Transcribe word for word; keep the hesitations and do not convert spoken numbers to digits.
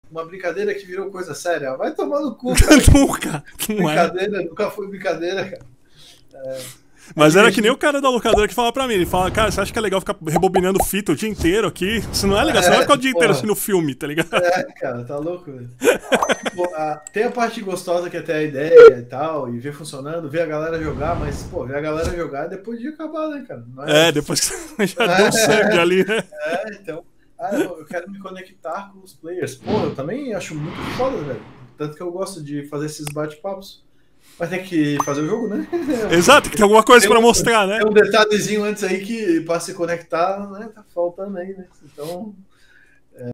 uma brincadeira que virou coisa séria. Vai tomar no cu, cara. Nunca. Não é. Brincadeira, nunca foi brincadeira, cara. É, Mas é era que nem o cara da locadora que fala pra mim. Ele fala, cara, você acha que é legal ficar rebobinando fita o dia inteiro aqui? Isso não é legal, você não vai ficar o dia inteiro assistindo filme, tá ligado? É, cara, tá louco, velho. Pô, a, tem a parte gostosa que é ter a ideia e tal, e ver funcionando, ver a galera jogar, mas, pô, ver a galera jogar depois de acabar, né, cara? Não é... é, depois que você já deu sangue ali, né? É, então. Ah, eu, eu quero me conectar com os players. Pô, eu também acho muito foda, velho. Tanto que eu gosto de fazer esses bate-papos. Mas tem que fazer o jogo, né? Exato, tem que ter alguma coisa tem pra um, mostrar, né? Tem um detalhezinho antes aí que pra se conectar, né? Tá faltando aí, né? Então.